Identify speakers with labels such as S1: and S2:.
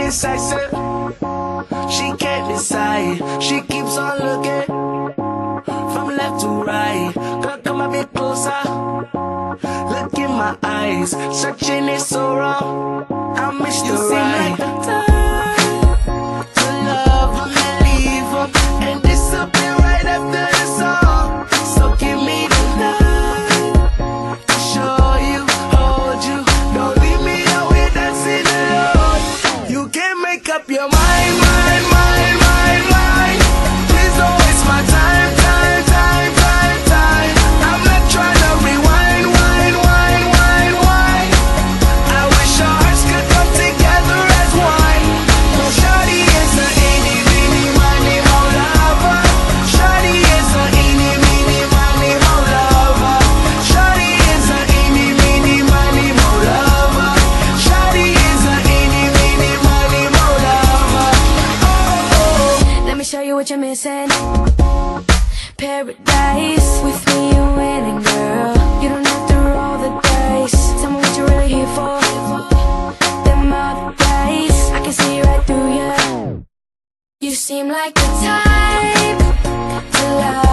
S1: indecisive. She can't decide. She keeps on looking from left to right. Girl, come a bit closer. Look in my eyes. Searching is so wrong. I miss the right time to love them and leave them and disappear right after the song. So give me the night to show you, hold you. Don't leave me out here dancing alone. You can't make up your mind, mind, mind, mind, mind. Please don't waste my time, time, time, time, time. I'm not trying to rewind, wind, wind, wind, wind. I wish our hearts could come together as one. No, shawty is a eeny, meeny, miny, mo lover. Shawty is a eeny, meeny, miny, mo lover. Shawty is a eeny, meeny, miny, mo lover. Shawty is a eeny, meeny, miny, mo lover. Oh.
S2: Let me show you what you're missing. Paradise, with me you're winning, girl. You don't have to roll the dice. Tell me what you're really here for. Them other guys, I can see right through you. You seem like the type to love